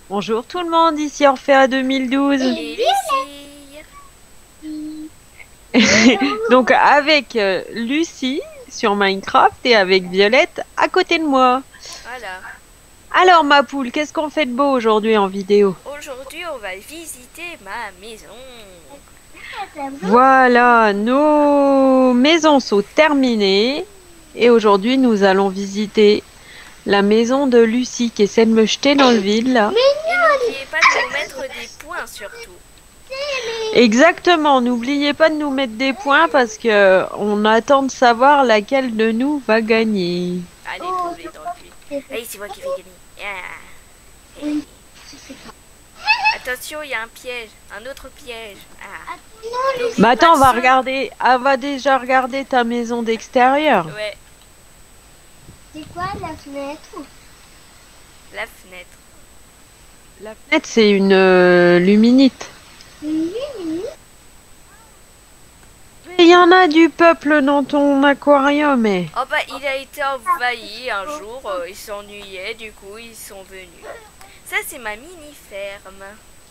Bonjour tout le monde, ici Orphée 2012. Et Lucie. Donc avec Lucie sur Minecraft et avec Violette à côté de moi. Voilà. Alors ma poule, qu'est-ce qu'on fait de beau aujourd'hui en vidéo? Aujourd'hui, on va visiter ma maison. Voilà, nos maisons sont terminées et aujourd'hui nous allons visiter la maison de Lucie qui essaie de me jeter dans le vide là. Et n'oubliez pas de nous mettre des points surtout. Exactement, n'oubliez pas de nous mettre des points parce que on attend de savoir laquelle de nous va gagner. Allez, tomber dans le vide. Allez, c'est moi qui vais gagner. Ah. Attention, il y a un piège. Un autre piège. Ah. N'oublie Bah pas attends, de on va sauter. regarder. Elle va déjà regarder ta maison d'extérieur. Ouais, C'est quoi la fenêtre? la fenêtre. La fenêtre, c'est une luminite. Oui, oui. Mais il y en a du peuple dans ton aquarium, eh. Oh bah, il a été envahi un jour. Il s'ennuyait, du coup, ils sont venus. Ça, c'est ma mini-ferme.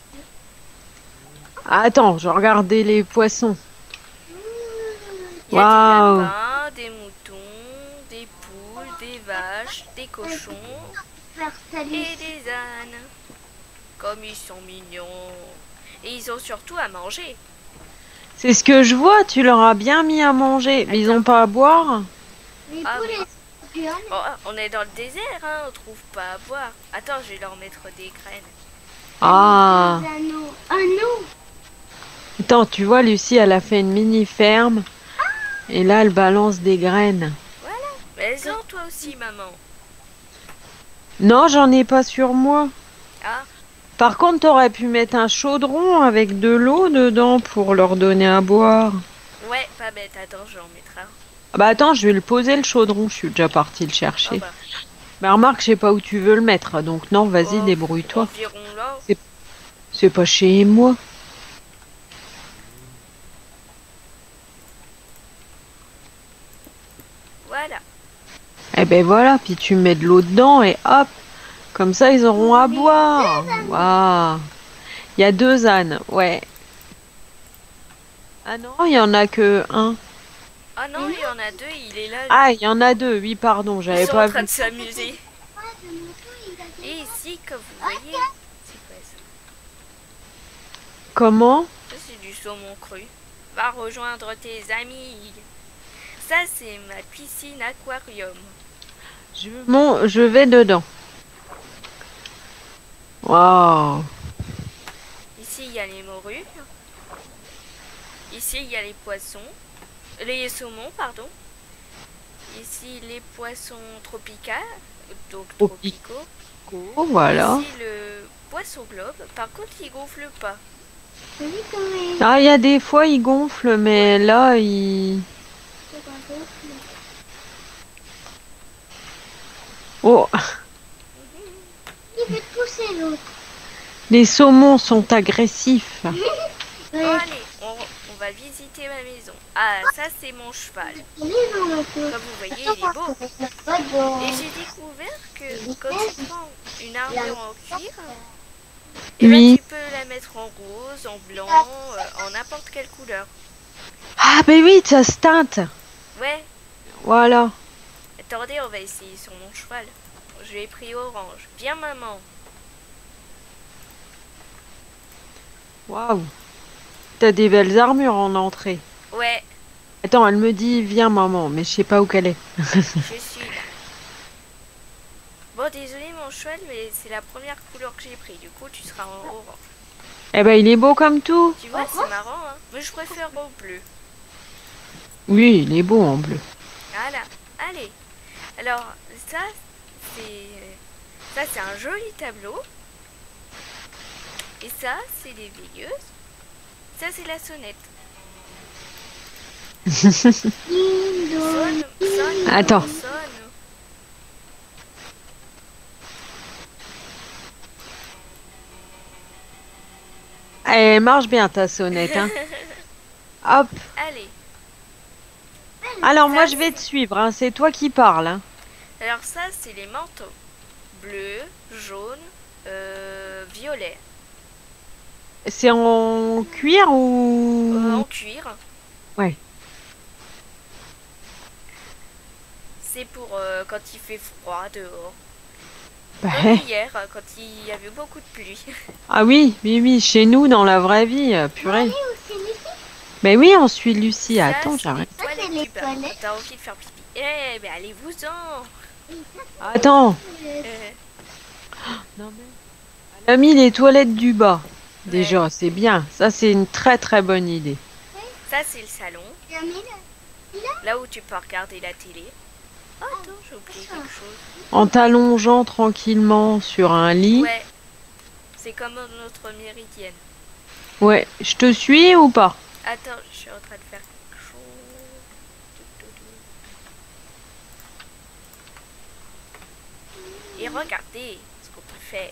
Attends, je vais regarder les poissons. Il y a des Waouh. lapins, des moutons, des poules, des vaches, des cochons et des ânes. Comme ils sont mignons. Et ils ont surtout à manger. C'est ce que je vois, tu leur as bien mis à manger. Mais ils ont pas à boire? Les Ah poules oui. et les scorpions. Oh, on est dans le désert, hein, on trouve pas à boire. Attends, je vais leur mettre des graines. Ah. Des anneaux. Anneaux. Attends, tu vois, Lucie, elle a fait une mini ferme. Et là, elle balance des graines. Voilà. Mais elles ont toi aussi, maman. Non, j'en ai pas sur moi. Ah, Par contre, t'aurais pu mettre un chaudron avec de l'eau dedans pour leur donner à boire. ouais, pas bête. Attends, je vais en mettre un. Ah bah attends, je vais le poser le chaudron, je suis déjà partie le Oh chercher. bah, Mais remarque, je sais pas où tu veux le mettre, donc non, vas-y, oh, débrouille-toi. environ là. C'est c'est pas chez moi. Voilà. Eh ben voilà, puis tu mets de l'eau dedans et hop, comme ça ils auront à boire. Waouh. Il y a deux ânes, ouais. Ah non, il y en a que un. Ah non, il y en a deux, il est là, Ah, lui. il y en a deux, oui, pardon, Ils j'avais sont en pas train vu. de s'amuser. Ah, de moto, il a des Et ici, comme vous voyez, c'est quoi ça? Comment? Ça, c'est du saumon cru. Va rejoindre tes amis. Ça, c'est ma piscine aquarium. Je vais dedans. Waouh. Ici, il y a les morues. Ici, il y a les poissons. Les saumons, pardon. Ici, les poissons tropicaux. Donc, Au tropicaux. pico, voilà. Ici, le poisson globe. Par contre, il gonfle pas. joli comme les... Ah, il y a des fois ils gonflent, mais là, ils... C'est quoi d'autre? Oh, Il veut pousser l'autre. les saumons sont agressifs. Bon, Ouais. allez, on va visiter ma maison. Ah, ça, c'est mon cheval. Il est dans le Comme feu. vous voyez, il est beau. Pas de... Et j'ai découvert que quand tu prends une armure en cuir, et ben Oui. tu peux la mettre en rose, en blanc, en n'importe quelle couleur. Ah, ben oui, ça se teinte. Ouais, Voilà. attendez, on va essayer sur mon cheval. Je lui ai pris orange. Viens maman. Waouh. T'as des belles armures en entrée. Ouais, Attends, elle me dit, viens maman, mais je sais pas où qu'elle est. je suis là. Bon, désolé mon cheval, mais c'est la première couleur que j'ai pris. Du coup, tu seras en orange. Eh ben, il est beau comme tout. Tu vois, c'est marrant, hein. Mais je préfère au bleu. Oui, il est beau en bleu. Voilà, allez. Alors, c'est... Ça, c'est un joli tableau. Et ça, c'est les veilleuses. Ça, c'est la sonnette. Sonne, sonne, Attends. maman, sonne. Elle marche bien ta sonnette, hein. Hop. Allez. Alors moi Ça, je vais te suivre, hein. C'est toi qui parles, hein. Alors ça, c'est les manteaux. Bleu, jaune, violet. C'est en cuir ou... En cuir. Ouais. C'est pour quand il fait froid dehors. Bah, Comme hier, quand il y avait beaucoup de pluie. ah oui, oui, oui, chez nous, dans la vraie vie, purée. Allez, où c'est Lucie? Mais oui, on suit Lucie. Ça, Attends, c'est j'arrête. les Ça, c'est toilettes les du bain. toilettes. Quand t'as envie de faire pipi. Eh, mais allez-vous-en. Attends. Non, mais... Elle a mis les toilettes du bas. Déjà, c'est bien. Ça, c'est une très très bonne idée. Ça, c'est le salon. Il y a mis là. Là où tu peux regarder la télé. Oh, attends, j'ai oublié quelque chose. En t'allongeant tranquillement sur un lit. Ouais. C'est comme notre méridienne. Ouais, je te suis ou pas? Attends, je suis en train de faire quelque chose. Et regardez ce qu'on peut faire.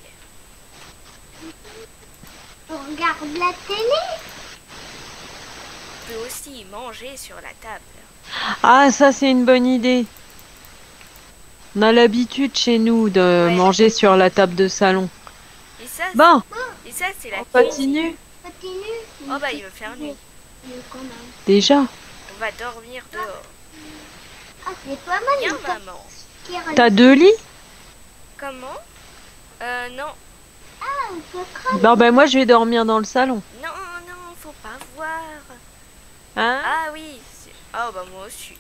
On regarde la télé. On peut aussi manger sur la table. Ah, ça, c'est une bonne idée. On a l'habitude chez nous de Ouais. manger sur la table de salon. Et ça, Bon, et ça c'est la on cuisine. continue. Continue. Oh bah il va faire nuit. Quand même. Déjà. On va dormir dehors. Ah, c'est pas mal. Viens une maman. cafetière. T'as 2 lits? Comment non. Ah, on peut cramer. Bon, ben moi, je vais dormir dans le salon. Non, non, faut pas voir. Hein? Ah oui. Oh bah moi aussi.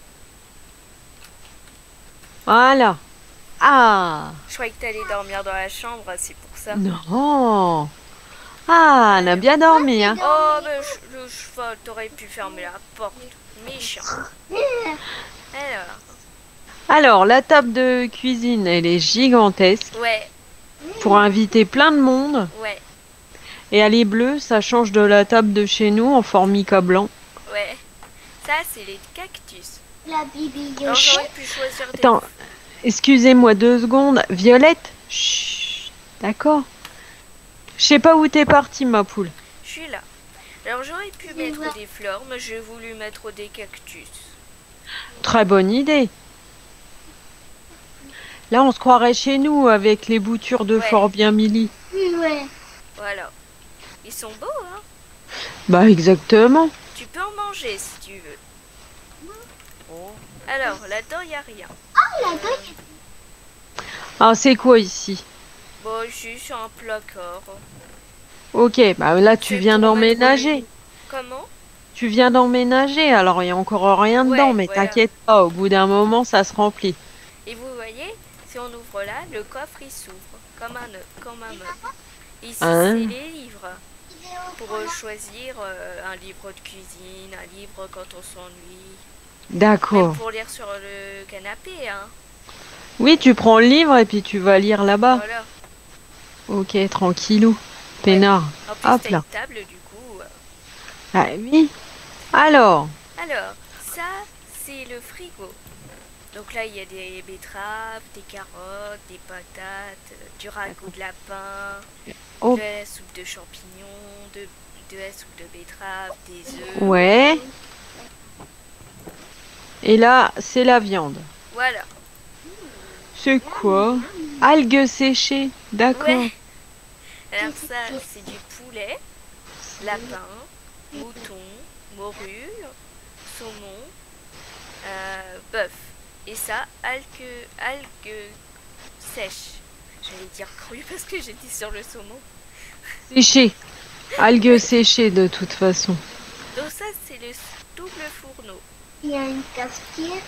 Voilà. Ah. Je croyais que t'allais dormir dans la chambre, c'est pour ça. Non. Ah, on a bien dormi, hein. Oh bah le cheval, t'aurais pu fermer la porte. Méchant. Alors, Alors, la table de cuisine, elle est gigantesque ouais, pour inviter plein de monde. ouais, Et elle est bleue, ça change de la table de chez nous en formica blanc. ouais. Ça c'est les cactus. La Alors bibliothèque. j'aurais pu choisir des... Attends, excusez-moi 2 secondes. Violette? Chut, d'accord. Je sais pas où t'es partie, ma poule. Je suis là. Alors j'aurais pu Je mettre vois. des fleurs, mais j'ai voulu mettre des cactus. Très bonne idée. Là, on se croirait chez nous avec les boutures de Ouais. Fort Bien Milly. Ouais. Voilà. Ils sont beaux, hein. Bah, exactement. Tu peux en manger si tu veux. Bon. Alors, là-dedans, il n'y a rien. Ah, la gosse. Ah, c'est quoi ici? Bon, juste un placard. Ok, bah là, tu C'est viens pour mettre d'emménager. les- Comment? Tu viens d'emménager, alors il y a encore rien Ouais, dedans, mais voilà. t'inquiète pas, au bout d'un moment, ça se remplit. Et vous voyez, si on ouvre là, le coffre il s'ouvre comme comme un meuble. Ici, Hein? c'est les livres. Pour choisir un livre de cuisine, un livre quand on s'ennuie. D'accord. Même pour lire sur le canapé, hein. Oui, tu prends le livre et puis tu vas lire là-bas. Voilà. Ok, tranquillou. Peinard. En plus, Hop t'as là. une table du coup. Ah oui. Alors, Alors, ça, c'est le frigo. Donc là, il y a des betteraves, des carottes, des patates, du ragoût de lapin, Oh. de la soupe de champignons, de la soupe de betterave, des œufs. ouais. Et là, c'est la viande. Voilà. C'est quoi? Algues séchées. D'accord. Ouais. Alors ça, c'est du poulet, lapin, mouton, morue, saumon, bœuf. Et ça, algues sèches. J'allais dire crues parce que j'étais sur le saumon. Séchées. Algues séchées de toute façon. Donc ça, c'est le double fourneau. Il y a une cafetière.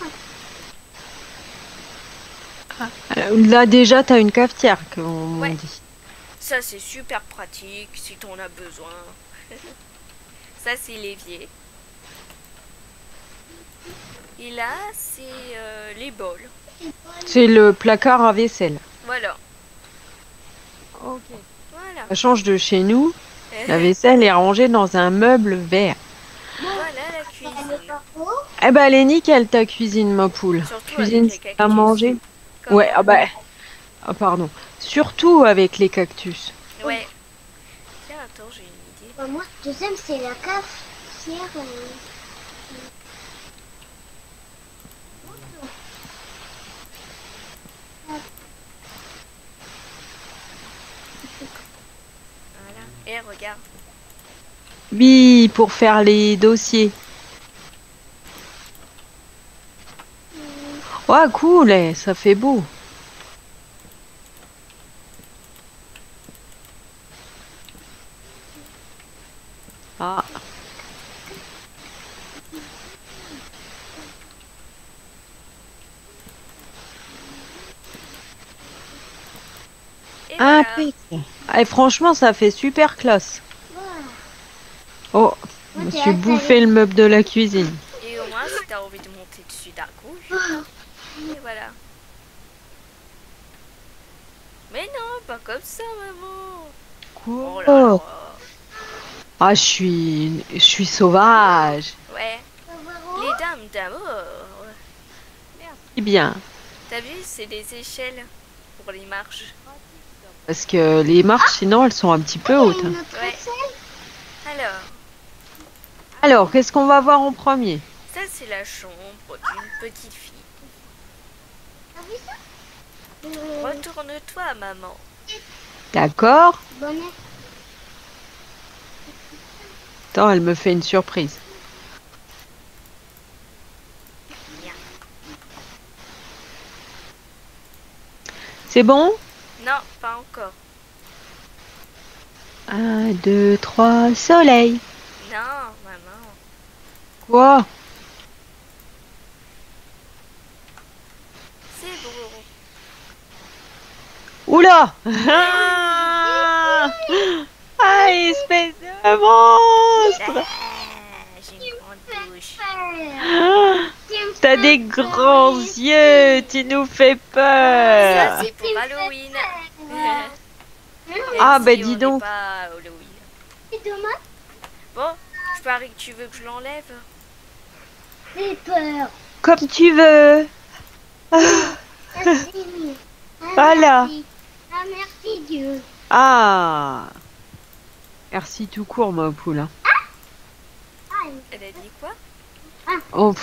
Là déjà, t'as une cafetière, comme on Ouais. dit. Ça, c'est super pratique si t'en as besoin. Ça, c'est l'évier. Et là, c'est les bols. C'est le placard à vaisselle. Voilà. Ok. Voilà. Ça change de chez nous. La vaisselle est rangée dans un meuble vert. Voilà la cuisine. Eh ben, elle est nickel ta cuisine, ma poule. Surtout Cuisine avec les à cactus. manger. Comment? Ouais, ah bah. Ah, pardon. Surtout avec les cactus. Ouais. Tiens, attends, j'ai une idée. Moi, deuxième, c'est la cafetière. Et regarde. Oui, pour faire les dossiers. Ouais, cool, ça fait beau. Ah, Et voilà. impeccable. Et franchement, ça fait super classe. Voilà. Oh, je Moi, me t'es suis bouffé le meuble de la cuisine. Et au moins, si t'as envie de monter dessus d'un coup, et voilà. Mais non, pas comme ça, maman. Oh là Quoi? là. Ah, je suis sauvage. Ouais. Les dames d'amour. C'est bien. T'as vu, c'est des échelles pour les marches. Parce que les marches, sinon, elles sont un petit peu Il y a hautes. une autre Ouais. selle. Alors, Alors, qu'est-ce qu'on va voir en premier? ça c'est la chambre d'une petite fille. T'as vu ça Retourne-toi, maman. D'accord. Bonnet. Attends, elle me fait une surprise. C'est bon? Non, pas encore. 1, 2, 3, soleil. Non, maman. Quoi? C'est beau. Oula! Ah, espèce de monstre! J'ai une grande bouche. Ah, t'as des grands yeux, tu nous fais Ça peur. c'est pour Halloween. Ah, Même bah, si dis on donc. n'est pas à Halloween. C'est dommage. Bon, je parie que tu veux que je l'enlève. J'ai peur. Comme tu veux. Merci. Ah, Voilà. merci. Ah, merci Dieu. Ah. Merci tout court, ma poule. Hein. Ah, Elle a dit quoi? Oh,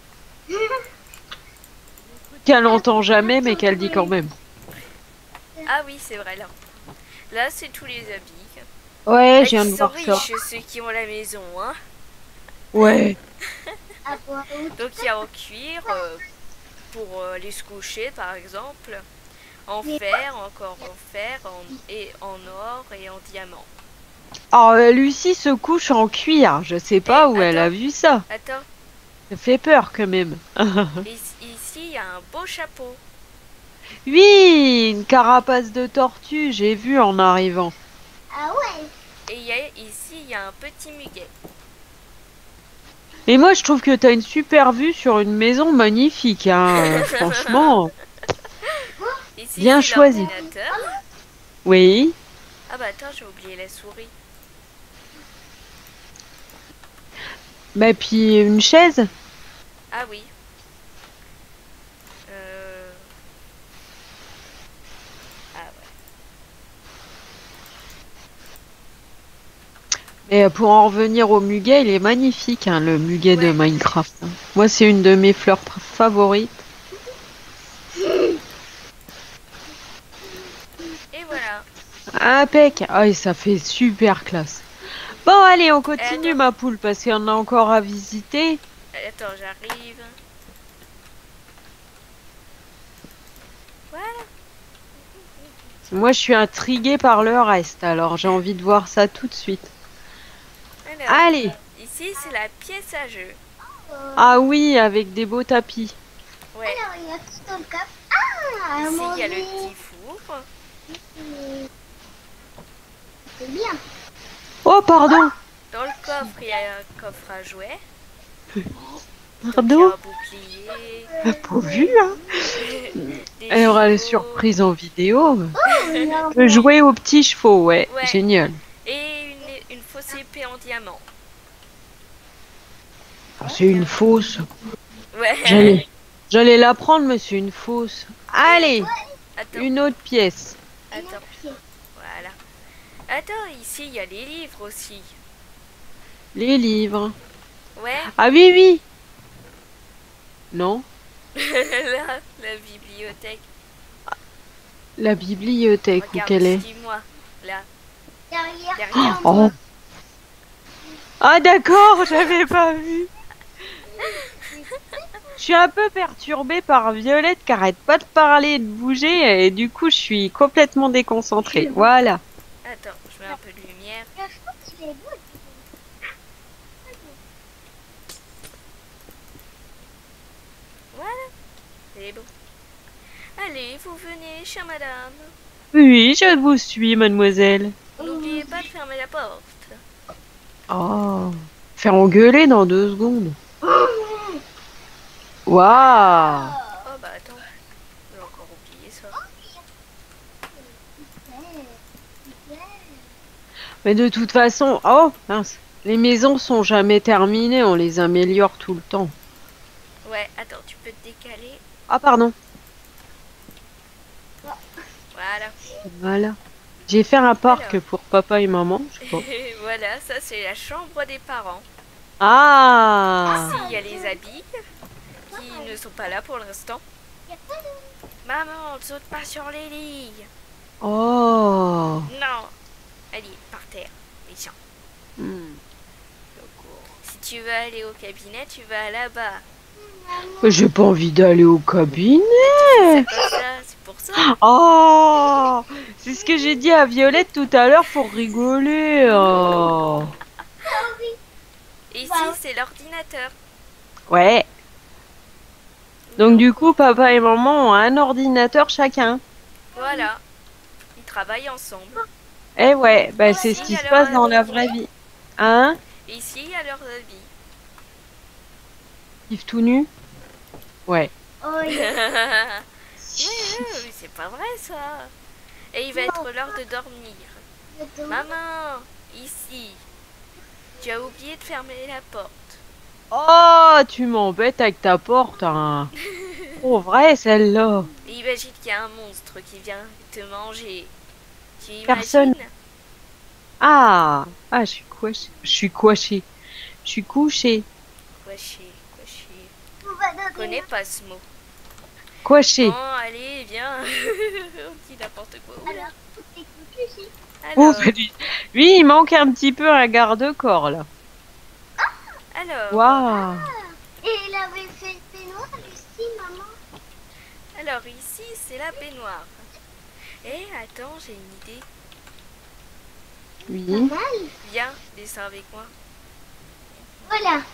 qu'elle entend jamais, mais qu'elle dit quand même. Ah oui, c'est vrai là. Là, c'est tous les habits. Ouais, Ah, je viens de ils sont voir ça. riches, ceux qui ont la maison, hein. Ouais. à boire. Donc il y a en cuir pour aller se coucher, par exemple. En fer, encore en fer, et en or et en diamant. Alors, Lucie se couche en cuir. Je sais pas où elle a attends. vu ça. Attends, Ça fait peur quand même. ici, il y a un beau chapeau. Oui, une carapace de tortue, j'ai vu en arrivant. Ah ouais. Et ici, il y a un petit muguet. Et moi, je trouve que t'as une super vue sur une maison magnifique. Hein. Franchement, Ici, bien c'est choisi. l'ordinateur. Oui. Ah bah attends, j'ai oublié la souris. Bah, puis une chaise. Ah oui. Ah ouais. Et pour en revenir au muguet, il est magnifique, hein, le muguet de Ouais. Minecraft. Moi, c'est une de mes fleurs favorites. Et voilà. Impec. Ah, et ça fait super classe. Bon, allez, on continue, attends. ma poule, parce qu'il y en a encore à visiter. Attends, j'arrive. Voilà. Moi, je suis intriguée par le reste, alors j'ai envie de voir ça tout de suite. Alors, Allez. ici, c'est la pièce à jeu. Ah oui, avec des beaux tapis. Ouais. Alors, il y a tout dans le cap. Ah, à Ici, il y a le manger. petit four. C'est bien. Oh, pardon. Dans le coffre, il y a un coffre à jouets. Donc, il y a Pardon. un bouclier. Pas vu, hein. Des Elle aura les chevaux. surprises en vidéo. On a On peut jouer aux petits chevaux, ouais. Ouais. Génial. Et une fausse épée en diamant. Oh, c'est une fausse. Ouais. J'allais la prendre, mais c'est une fausse. Allez, Attends, une autre pièce. attends. Voilà. Attends, ici, il y a les livres aussi. Les livres. Ouais. Ah oui, oui. Non, Là, la bibliothèque. la bibliothèque, où Regarde, qu'elle est? dis-moi. Là. Derrière Oh. moi. Ah d'accord, j'avais pas vu. Je suis un peu perturbée par Violette qui arrête pas de parler et de bouger et du coup je suis complètement déconcentrée. Voilà. Attends, je mets un peu de lumière. Je trouve qu'il est beau. Voilà, c'est bon. Allez, vous venez, chère madame. Oui, je vous suis, mademoiselle. N'oubliez pas de fermer la porte. Oh, faire engueuler dans 2 secondes. Waouh. Oh bah attends, j'ai encore oublié ça. Mais de toute façon, oh mince, les maisons sont jamais terminées, on les améliore tout le temps. Ouais, attends, tu peux te décaler. Ah pardon. Voilà. Voilà. J'ai fait un parc Alors. pour papa et maman, je sais pas. Et voilà, ça c'est la chambre des parents. Ah. Ici, il y a les habits qui ne sont pas là pour l'instant. Maman, ne saute pas sur les lits. Oh. Non. Allez, par terre. Méchant. Hmm. Si tu veux aller au cabinet, tu vas là-bas. Mais j'ai pas envie d'aller au cabinet. C'est comme ça, c'est pour ça. Oh, c'est ce que j'ai dit à Violette tout à l'heure pour rigoler. Oh. Et ici, c'est l'ordinateur. Ouais. Donc du coup, papa et maman ont un ordinateur chacun. Voilà. Ils travaillent ensemble. Eh ouais, bah c'est ce qui se passe dans la vraie vie. Hein? Et ici, il y a leurs habits. Yves tout nu? Ouais. Oh, Oui, c'est pas vrai ça. Et il va être l'heure de dormir. Maman, ici. Tu as oublié de fermer la porte. Oh, tu m'embêtes avec ta porte, hein. Oh, vrai celle-là. Et imagine qu'il y a un monstre qui vient te manger. Tu Personne. imagines? Ah, je suis couchée. Je suis couchée. Je suis couchée. Couché, couché. On va Je dans connais pas ce mot. Couchée. Bon, allez, viens. On dit n'importe quoi. Oula. Alors, tout est couché ici. Oh, Alors, bah, lui, il manque un petit peu un garde-corps, là. alors, Waouh. Et il avait fait le peignoir, Lucie, maman. alors ici, c'est la baignoire. Et attends, j'ai une idée. Oui. Pas mal. Viens, descends avec moi. Voilà.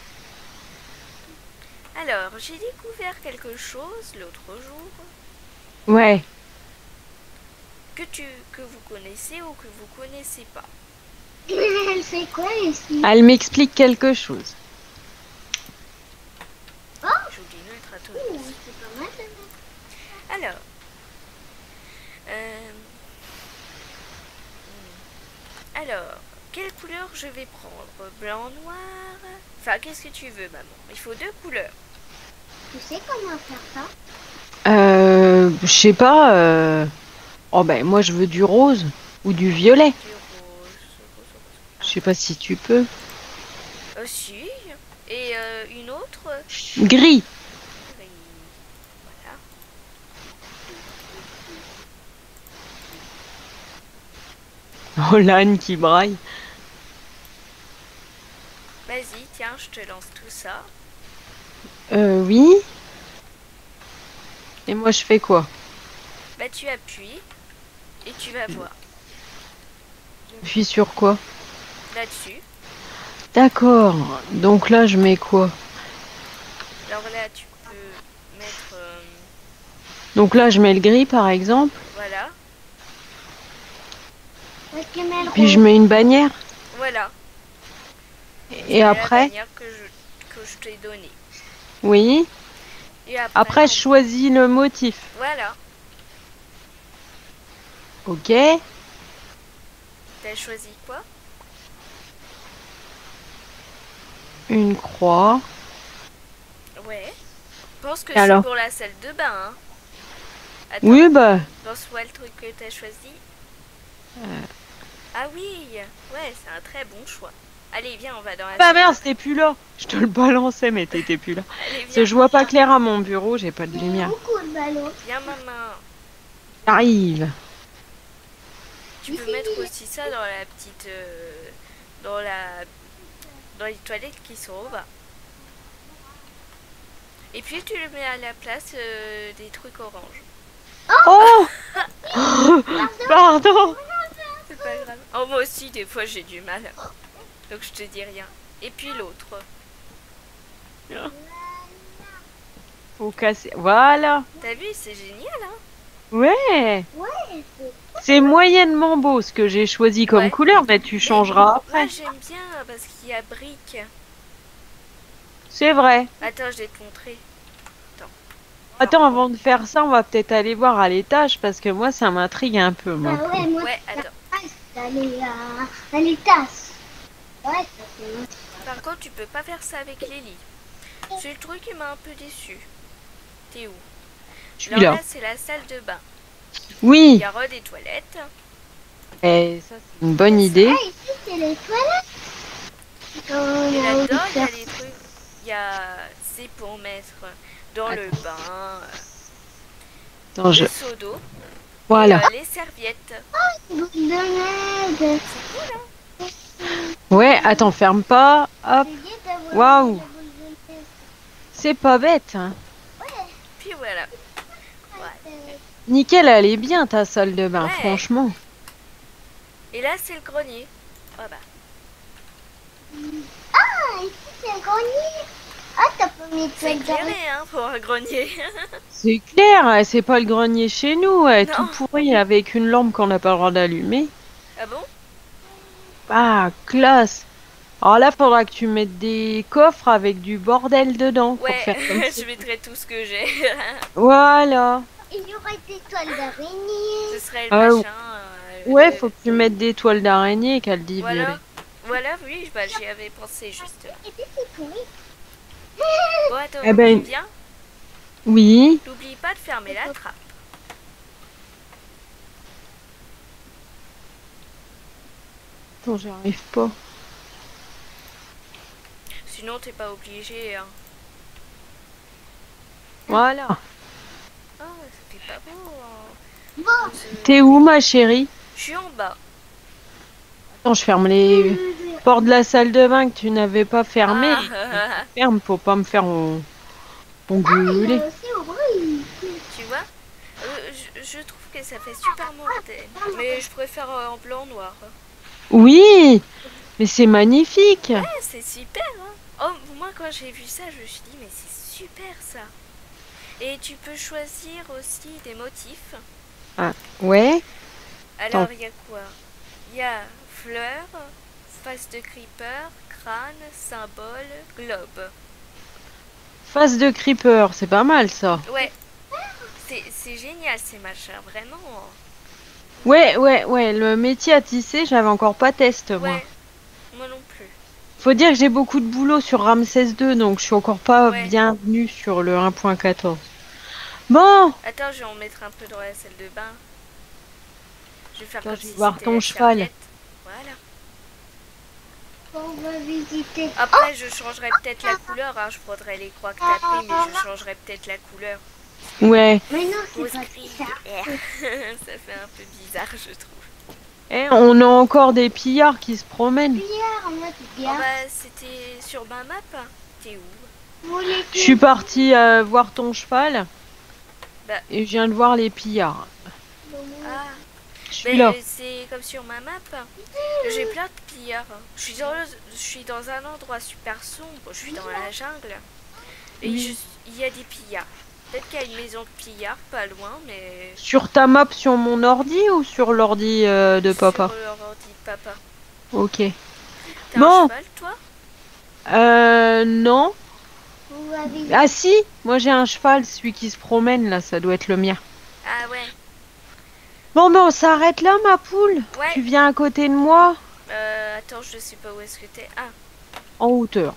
Alors, j'ai découvert quelque chose l'autre jour Ouais. que vous connaissez ou que vous connaissez pas. Elle fait quoi, Lucie? Elle m'explique quelque chose. J'oublie l'ultra Oh, c'est pas mal, ça. Alors, euh, alors, quelle couleur je vais prendre? Blanc, noir? Enfin, qu'est-ce que tu veux, maman? Il faut 2 couleurs. Tu sais comment faire ça? Je sais pas. Oh, ben, moi, je veux du rose ou du violet. Du rose. Je sais pas si tu peux. Si. Et une autre? Gris. Gris. Voilà. Oh, l'âne qui braille. Vas-y, tiens, je te lance tout ça. Oui. Et moi, je fais quoi? Bah, tu appuies et tu vas voir. J'appuie sur quoi? Là-dessus. D'accord. Donc là, je mets quoi? Alors là, tu peux mettre... Donc là, je mets le gris, par exemple. voilà. Où est-ce que met le Puis je rose? mets une bannière. Voilà. Et C'est la après? bannière que je t'ai donnée. Oui. Et Après, je choisis le motif. Voilà. Ok. T'as choisi quoi? Une croix. Ouais. Pense que Et alors? c'est pour la salle de bain, hein. Attends, Oui, bah. pense-moi le truc que t'as choisi. Ah oui, ouais, c'est un très bon choix. Allez, viens, on va dans la Bah salle. merde, t'es plus là. Je te le balançais, mais t'étais plus là. Allez, Parce que je vois pas clair à mon bureau, j'ai pas de lumière. Beaucoup de ballons. Viens, maman. J'arrive. Tu Tu peux mettre aussi ça dans la petite... dans les toilettes qui sont au bas. Et puis tu le mets à la place des trucs orange. Oh Pardon. C'est pas grave. Oh, moi aussi, des fois, j'ai du mal. Donc, je te dis rien. Et puis l'autre. Faut casser. Voilà. T'as vu, c'est génial, hein? Ouais. Ouais, C'est moyennement beau ce que j'ai choisi comme Ouais. couleur, mais tu changeras Moi, après. j'aime bien parce qu'il y a briques. C'est vrai. Attends, je vais te montrer. Attends, avant de faire ça, on va peut-être aller voir à l'étage parce que moi, ça m'intrigue un peu. Moi. Bah ouais, moi, Ouais, attends. à l'étage. Ouais, ça c'est... Par contre, tu peux pas faire ça avec les lits. C'est le truc qui m'a un peu déçu. T'es où? Je suis Alors là. là, c'est la salle de bain. Il Oui. y aura des toilettes. Et ça, c'est une bonne idée. Ah, ici c'est les toilettes. Oh, Et là, là-dedans, il y a oui, des trucs. Il y a. C'est pour mettre dans le bain Attends, le seau d'eau. Voilà. Les serviettes. boule de merde. C'est cool, hein? Ouais, attends, ferme pas. Hop. Waouh. C'est pas bête. Hein. Puis voilà. Nickel, elle est bien ta salle de bain, Ouais. franchement. Et là, c'est le grenier. Ah bah. Ah, ici c'est un grenier. Ah, t'as pas mis de C'est toile d'araignée. éclairé, hein, pour un grenier. C'est clair, c'est pas le grenier chez nous, Non. tout pourri avec une lampe qu'on n'a pas le droit d'allumer. Ah bon? Ah, classe. Alors là, faudra que tu mettes des coffres avec du bordel dedans pour Ouais, faire comme ça. je mettrai tout ce que j'ai. Voilà. Il y aurait des toiles d'araignée. Ce serait le Ah, machin. Ouais, faut que tu mettes des toiles d'araignée qu'elle dit Voilà. violet. Voilà, oui, bah, j'y avais pensé justement. Et puis c'est pourri. Bon, attends, Eh ben- tu viens? Oui. N'oublie pas de fermer la trappe. Attends, j'y arrive pas. Sinon, t'es pas obligé. Hein. Voilà. Oh, ça fait pas beau. Hein. Bon, T'es où, ma chérie? Je suis en bas. Attends, je ferme les portes de la salle de bain que tu n'avais pas fermées. Ah, Ferme pour pas me faire il y engueuler. a aussi au bruit. tu vois? Je trouve que ça fait super mortel. Mais je préfère en blanc-noir. Oui, mais c'est magnifique. Ouais, c'est super. Hein. Oh, moi, quand j'ai vu ça, je me suis dit, mais c'est super ça. Et tu peux choisir aussi des motifs. Ouais. Alors, Attends. il y a quoi? Il y a fleurs, face de creeper, crâne, symbole, globe. Face de creeper, c'est pas mal ça. Ouais, c'est génial ces machins, vraiment. Ouais, le métier à tisser, j'avais encore pas test, moi. Ouais, moi non plus. Faut dire que j'ai beaucoup de boulot sur Ramsès 2, donc je suis encore pas Ouais. bienvenue sur le 1.14. Bon, Attends, je vais en mettre un peu dans la salle de bain. Je vais faire Attends, comme je vais si voir c'était ton la cheval. serviette. Voilà. On va visiter. Après, je changerai peut-être la couleur. Hein. Je prendrai les croix que t'as pris, mais je changerai peut-être la couleur. ouais. Mais non, c'est Rose pas gris. ça. Ça fait un peu bizarre, je trouve. Eh, on a encore des pillards qui se promènent. Hier, moi, c'est Oh bien. bah, c'était sur ma map. T'es où? Vous voulez Je suis partie voir ton cheval. Bah. Et je viens de voir les pillards. Ah, Je suis là. c'est comme sur ma map. J'ai plein de pillards. Je suis dans un endroit super sombre. Je suis dans la jungle. Et Oui. il y a des pillards. Peut-être qu'il y a une maison de pillards pas loin, mais... Sur ta map sur mon ordi ou sur l'ordi de papa? Sur leur ordi de papa. Ok. T'as Bon. un cheval, toi? Non. Vous avez... Ah si, moi j'ai un cheval, celui qui se promène là, ça doit être le mien. Ah ouais. Bon, ben on s'arrête là, ma poule. Ouais. Tu viens à côté de moi, Attends, je sais pas où est-ce que t'es. Ah, en hauteur.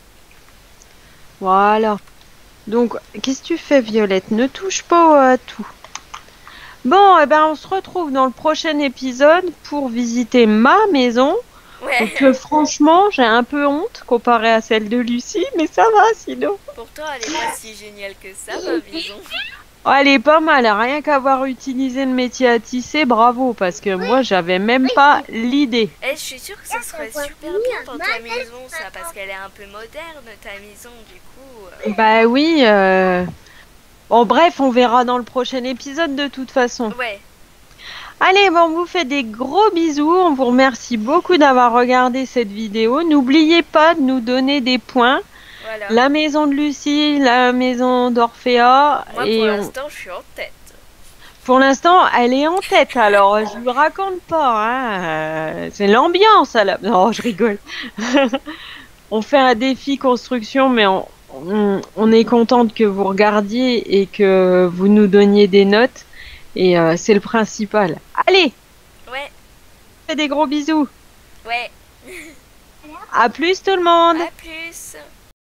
Voilà. Donc, qu'est-ce que tu fais, Violette? Ne touche pas à tout. Bon, eh ben, on se retrouve dans le prochain épisode pour visiter ma maison. ouais. Donc, franchement, j'ai un peu honte comparé à celle de Lucie, mais ça va sinon. Pourtant, elle est pas si géniale que ça, ma maison. Oh, elle est pas mal, rien qu'avoir utilisé le métier à tisser, bravo, parce que moi j'avais même pas l'idée. Eh, je suis sûre que ça serait super bien dans ta maison, ça, parce qu'elle est un peu moderne, ta maison, du coup. Bah oui, bon bref, on verra dans le prochain épisode de toute façon. Ouais, Allez, bon, on vous fait des gros bisous, on vous remercie beaucoup d'avoir regardé cette vidéo. N'oubliez pas de nous donner des points. voilà. La maison de Lucie, la maison d'Orphéa, Moi, et pour l'instant, je suis en tête. pour l'instant, elle est en tête, alors je vous raconte pas, hein. C'est l'ambiance à la... Non, je rigole. On fait un défi construction, mais on est contente que vous regardiez et que vous nous donniez des notes. Et c'est le principal. Allez, Ouais, fais des gros bisous. ouais. À plus tout le monde. À plus.